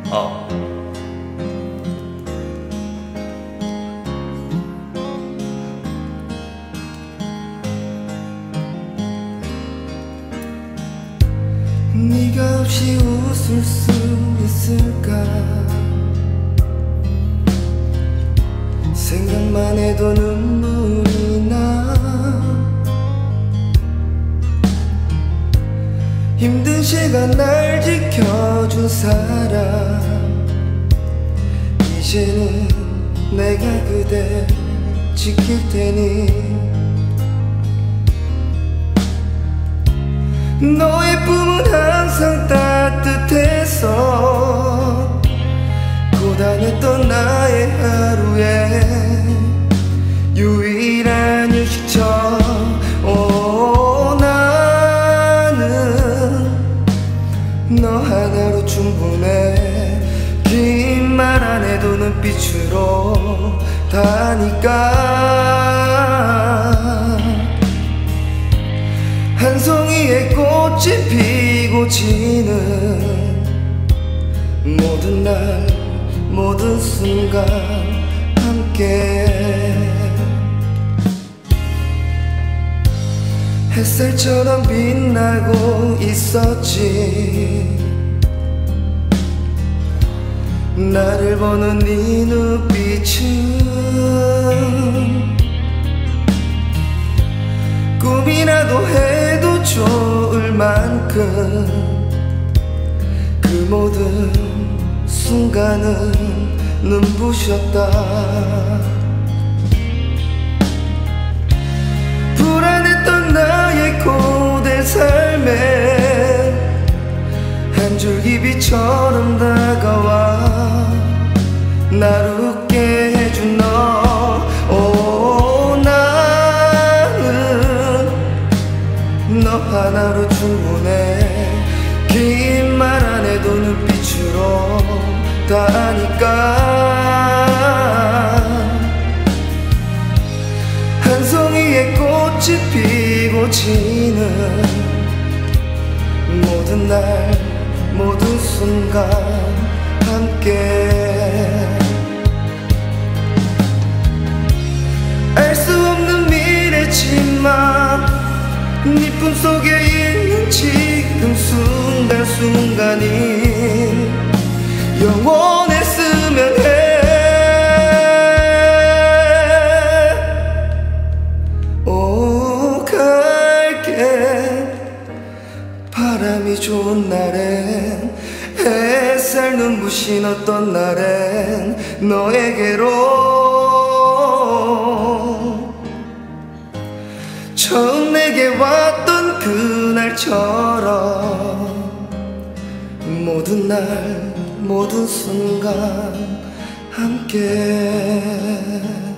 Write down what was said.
네가 없이 웃을 수 있을까? 생각만 해도 눈물이 나. 힘든 시간 날 지켜준 사람, 이제는 내가 그댈 지킬 테니. 너의 품은 항상 따뜻해서 고단했던 나의 하루에 유일한 휴식처. 나는 너 하나로 충분해. 긴 말 안 해도 눈빛으로 다니까. 한 송이의 꽃이 피고 지는 모든 날 모든 순간 함께. 햇살처럼 빛나고 있었지. 나를 보는 네 눈빛은 꿈이라도 해도 좋을 만큼 그 모든 순간은 눈부셨다. 불안했던 나의 고된 삶에 한 줄기 빛처럼 다가와 날 웃게 해준 너. 너 하나로 충분해. 긴 말 안 해도 눈빛으로 다니까. 한 송이의 꽃이 피고 지는 모든 날 모든 순간 함께. 알 수 없는 미래지만 네 품속에 있는 지금 순간순간이 영원했으면 해. 오 갈게. 바람이 좋은 날엔 햇살 눈부신 어떤 날엔 너에게로 처음 내게 왔던 그날처럼 모든 날 모든 순간 함께.